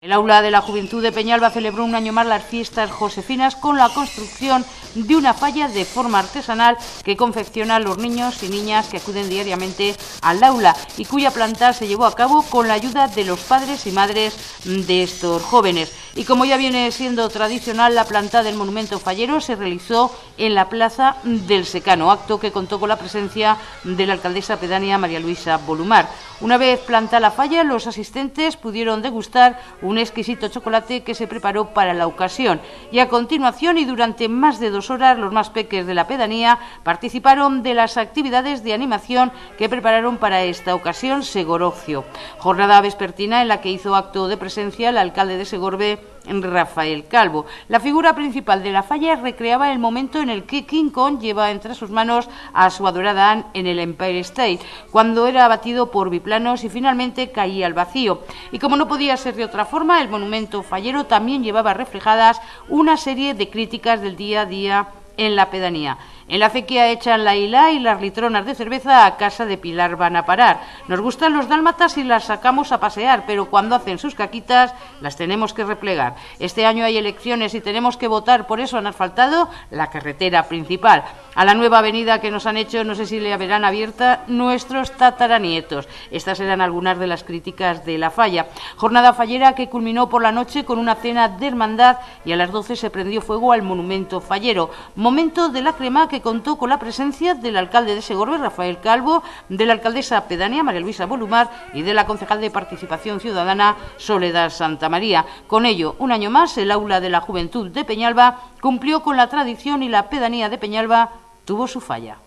El Aula de la Juventud de Peñalba celebró un año más las fiestas josefinas con la construcción de una falla de forma artesanal que confeccionan los niños y niñas que acuden diariamente al aula y cuya planta se llevó a cabo con la ayuda de los padres y madres de estos jóvenes. Y como ya viene siendo tradicional, la planta del monumento fallero se realizó en la Plaza del Secano, acto que contó con la presencia de la alcaldesa pedánea María Luisa Bolumar. Una vez plantada la falla, los asistentes pudieron degustar un exquisito chocolate que se preparó para la ocasión. Y a continuación y durante más de 2 horas, los más peques de la pedanía participaron de las actividades de animación que prepararon para esta ocasión Segorcio. Jornada vespertina en la que hizo acto de presencia el alcalde de Segorbe, Rafael Calvo. La figura principal de la falla recreaba el momento en el que King Kong lleva entre sus manos a su adorada Anne en el Empire State, cuando era abatido por biplanos y finalmente caía al vacío. Y como no podía ser de otra forma, el monumento fallero también llevaba reflejadas una serie de críticas del día a día en la pedanía. En la acequia echan la hila y las litronas de cerveza a casa de Pilar van a parar. Nos gustan los dálmatas y las sacamos a pasear, pero cuando hacen sus caquitas las tenemos que replegar. Este año hay elecciones y tenemos que votar, por eso han asfaltado la carretera principal. A la nueva avenida que nos han hecho, no sé si la verán abierta nuestros tataranietos. Estas eran algunas de las críticas de la falla. Jornada fallera que culminó por la noche con una cena de hermandad y a las 12 se prendió fuego al monumento fallero. Momento de la crema que contó con la presencia del alcalde de Segorbe, Rafael Calvo, de la alcaldesa pedánea, María Luisa Bolumar, y de la concejal de Participación Ciudadana, Soledad Santamaría. Con ello, un año más, el Aula de la Juventud de Peñalba cumplió con la tradición y la pedanía de Peñalba tuvo su falla.